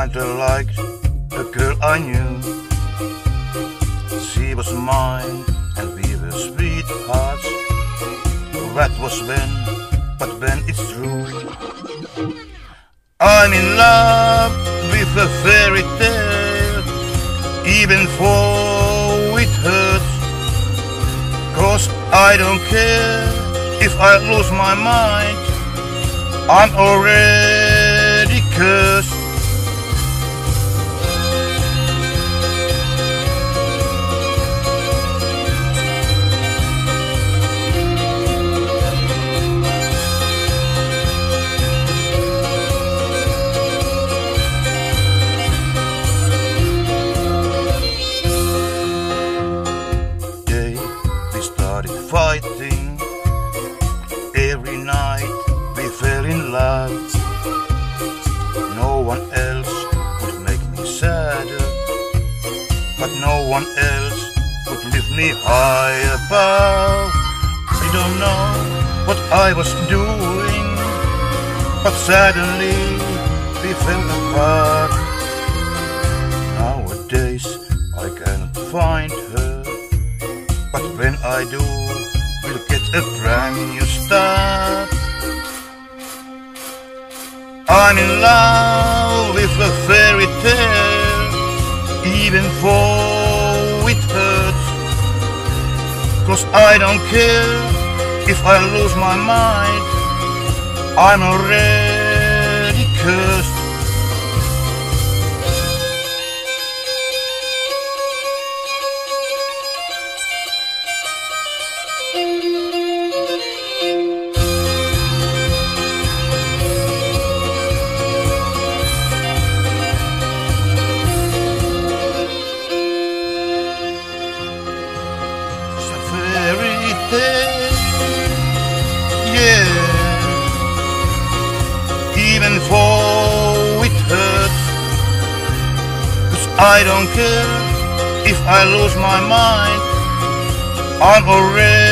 kinda liked a girl I knew. She was mine and we were sweethearts. That was when, but when it's true. I'm in love with a fairy tale, even though it hurts. 'Cause I don't care if I lose my mind, I'm already cursed. We started fighting. Every night we fell in love. No one else would make me sadder, but no one else would lift me high above. I don't know what I was doing, but suddenly we fell apart. Nowadays I cannot find her, but when I do, we'll get a brand new start. I'm in love with a fairy tale, even though it hurts. 'Cause I don't care if I lose my mind, I'm already cursed. Fairy tale, yeah. Even though it hurts, 'cause I don't care if I lose my mind, I'm already